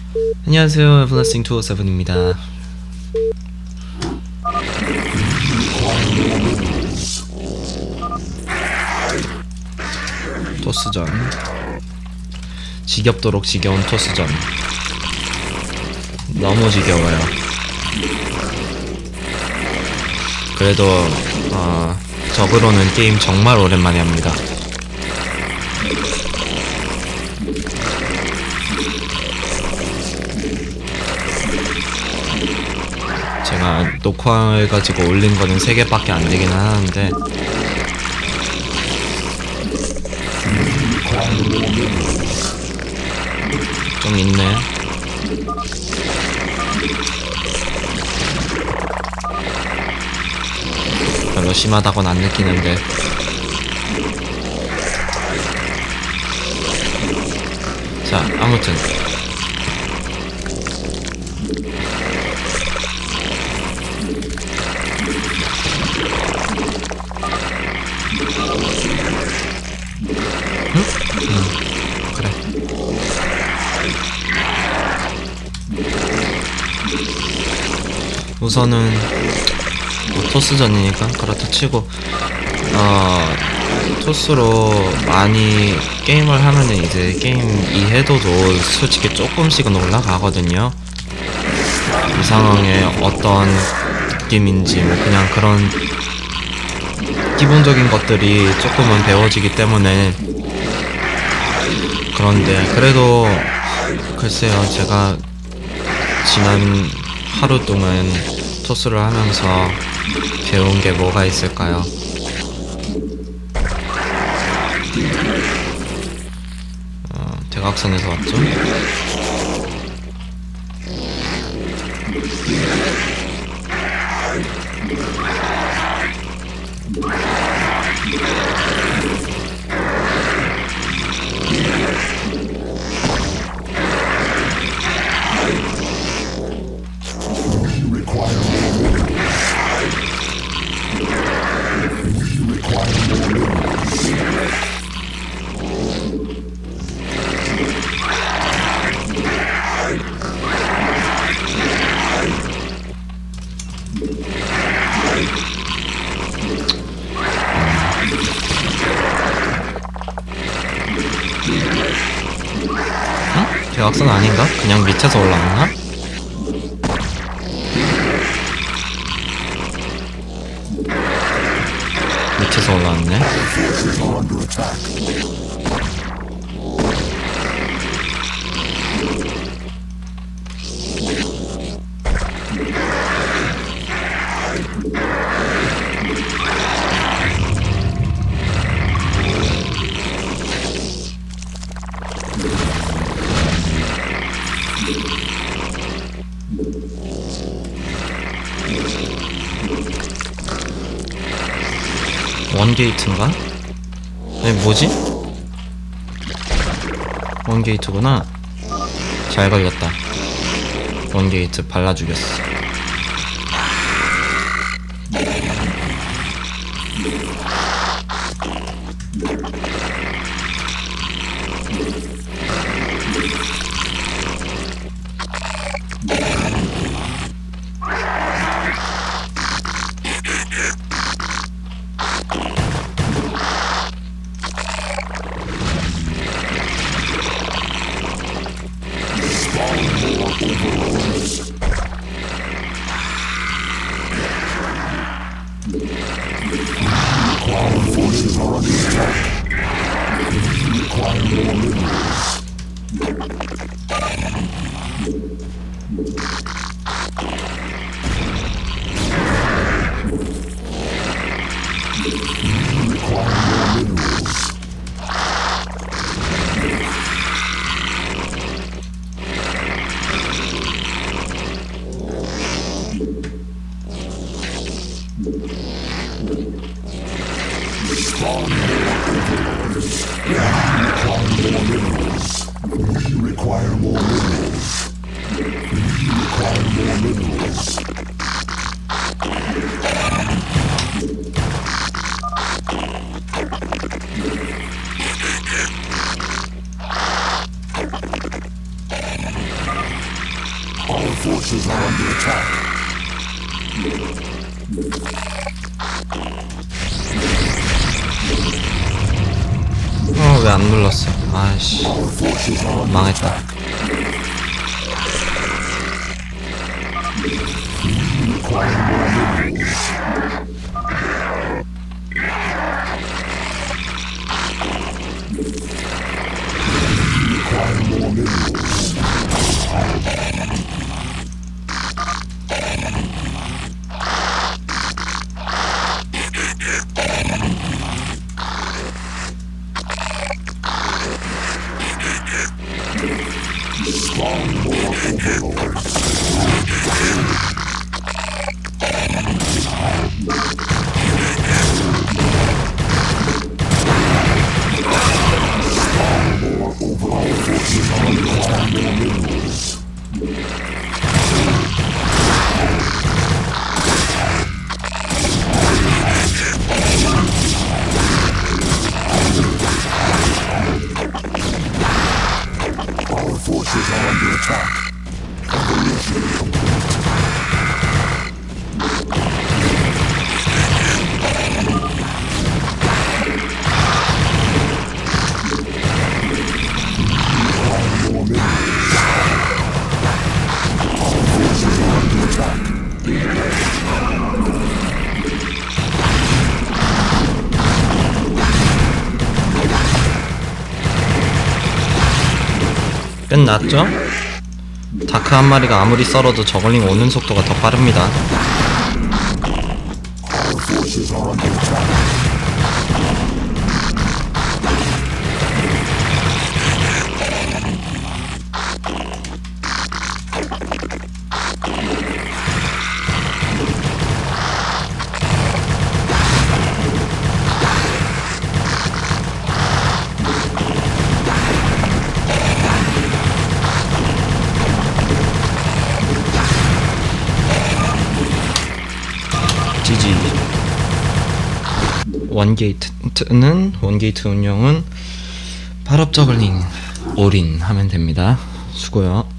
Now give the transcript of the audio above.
안녕하세요, 에블라스팅 207입니다. 토스전, 지겹도록 지겨운 토스전. 너무 지겨워요. 그래도 적으로는 게임 정말 오랜만에 합니다. 제가 녹화해가지고 올린 거는 3개밖에 안 되긴 하는데 좀 있네. 별로 심하다고는 안 느끼는데. 자, 아무튼 그래. 우선은 뭐 토스전이니까 그렇다 치고 토스로 많이 게임을 하면은 이제 게임 이해도도 솔직히 조금씩은 올라가거든요. 이 상황에 어떤 느낌인지 뭐 그냥 그런 기본적인 것들이 조금은 배워지기 때문에. 그런데 그래도 글쎄요, 제가 지난 하루 동안 토스를 하면서 배운 게 뭐가 있을까요? 대각선에서 왔죠? 대각선 아닌가? 그냥 밑에서 올라왔나? 밑에서 올라왔네. 원게이트인가? 아니 뭐지? 원게이트구나. 잘 걸렸다. 원게이트 발라 죽였어. Our forces are under attack. 왜 안 눌렀어? 아이씨, Our forces are under 망했다. require more minerals. Require more minerals. Spawn more overlords. More overall forces are requiring more minerals. Our forces are under attack. Evolution complete. Require more minerals. Our forces are under attack. 끝났죠? 다크 한 마리가 아무리 썰어도 저글링 오는 속도가 더 빠릅니다. Our forces are under attack. GG. 원게이트 운영은 발업 저글링 올인 하면 됩니다. 수고요.